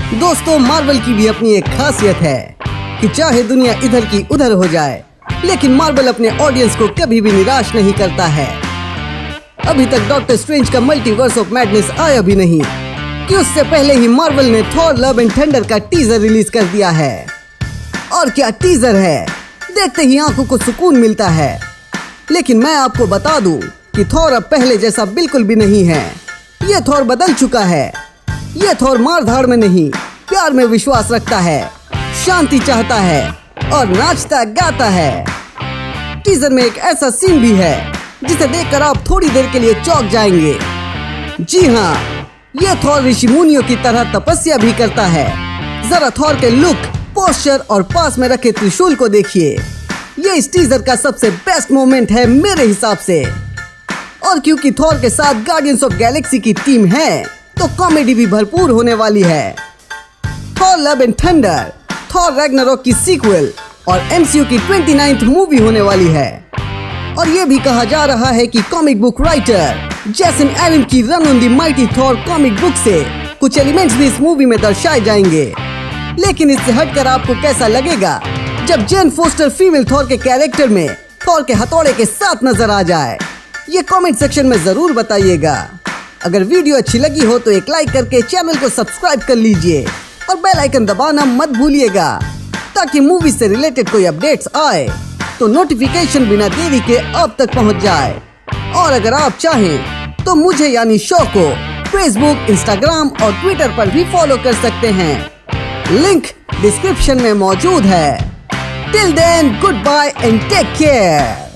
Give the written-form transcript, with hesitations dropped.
दोस्तों, मार्वल की भी अपनी एक खासियत है कि चाहे दुनिया इधर की उधर हो जाए, लेकिन मार्वल अपने ऑडियंस को कभी भी निराश नहीं करता है। अभी तक डॉक्टर स्ट्रेंज का मल्टीवर्स ऑफ मैडनेस आया भी नहीं कि उससे पहले ही मार्वल ने थॉर लव एंड थंडर का टीजर रिलीज कर दिया है। और क्या टीजर है, देखते ही आंखों को सुकून मिलता है। लेकिन मैं आपको बता दूं कि थॉर अब पहले जैसा बिल्कुल भी नहीं है। ये थॉर बदल चुका है। ये थॉर मारधाड़ में नहीं, प्यार में विश्वास रखता है, शांति चाहता है और नाचता गाता है। टीजर में एक ऐसा सीन भी है जिसे देखकर आप थोड़ी देर के लिए चौंक जाएंगे। जी हाँ, ये थॉर ऋषि मुनियों की तरह तपस्या भी करता है। जरा थॉर के लुक, पोस्चर और पास में रखे त्रिशूल को देखिए। ये इस टीजर का सबसे बेस्ट मोमेंट है मेरे हिसाब से। और क्योंकि थॉर के साथ गार्डियंस ऑफ गैलेक्सी की टीम है, तो कॉमेडी भी भरपूर होने वाली है। Thor Love and Thunder, Thor Ragnarok की सीक्वल और MCU की 29th मूवी होने वाली है। और ये भी कहा जा रहा है कि comic book writer Jason Allen की run on the mighty Thor comic book से कुछ एलिमेंट्स भी इस मूवी में दर्शाए जाएंगे। लेकिन इससे हटकर आपको कैसा लगेगा जब जेन फोस्टर फीमेल थॉर के कैरेक्टर में थॉर के हथौड़े के साथ नजर आ जाए? ये कमेंट सेक्शन में जरूर बताइएगा। अगर वीडियो अच्छी लगी हो तो एक लाइक करके चैनल को सब्सक्राइब कर लीजिए और बेल आइकन दबाना मत भूलिएगा, ताकि मूवी से रिलेटेड कोई अपडेट्स आए तो नोटिफिकेशन बिना देरी के आप तक पहुंच जाए। और अगर आप चाहें तो मुझे यानी शो को फेसबुक, इंस्टाग्राम और ट्विटर पर भी फॉलो कर सकते हैं। लिंक डिस्क्रिप्शन में मौजूद है। Till then, good bye and take care.